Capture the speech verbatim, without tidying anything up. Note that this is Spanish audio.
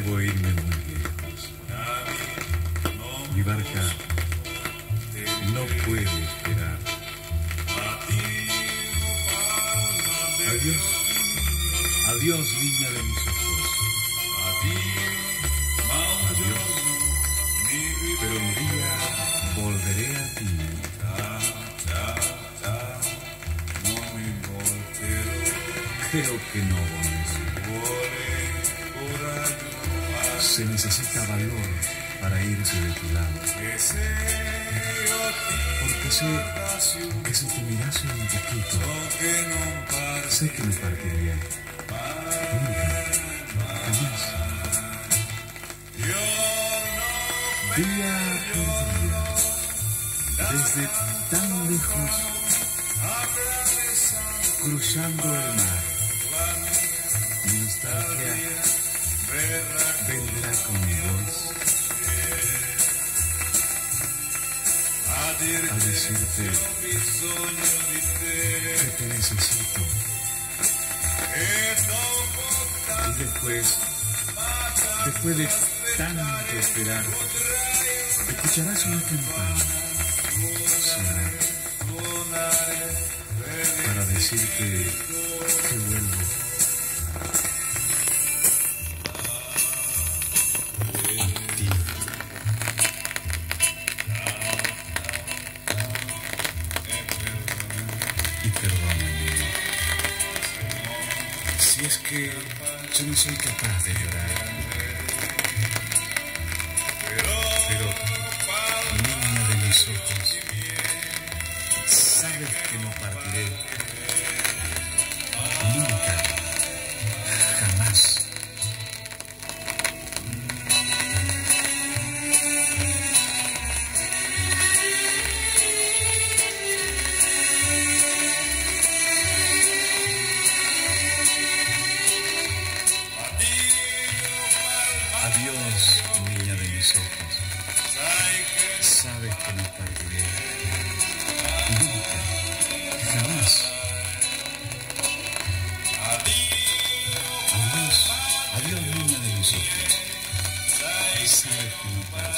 debo irme muy lejos. Mi barca no puede esperar. Adiós, adiós, niña de mis ojos. Adiós, pero un día volveré a ti. Creo que no volveré. Se necesita valor para irse de tu lado. Porque sé que si te mirase un poquito, sé que me partiría. Nunca, jamás. Día por día, desde tan lejos, cruzando el mar, mi nostalgia vendrá con mi voz a decirte que te necesito. Y después, después de tanto esperar, escucharás una campana sonar para decirte que vuelvo. Y perdóname, si es que yo no soy capaz de llorar, pero niña de mis ojos, sabes que no partiré nunca, jamás. Adiós, niña de mis ojos. Sabes que no partiré nunca, jamás. Adiós, adiós, niña de mis ojos. Sabes que no partiré.